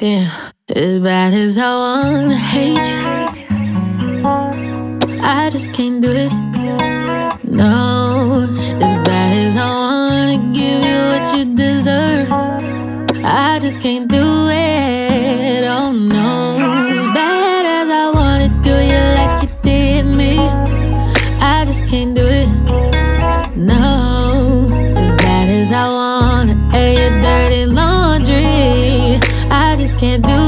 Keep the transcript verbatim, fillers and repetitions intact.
Damn, as bad as I wanna hate you, I just can't do it. No, as bad as I wanna give you what you deserve, I just can't do it. Oh no, as bad as I wanna do you like you did me, I just can't do it. No, as bad as I wanna air your dirty laundry, I just can't do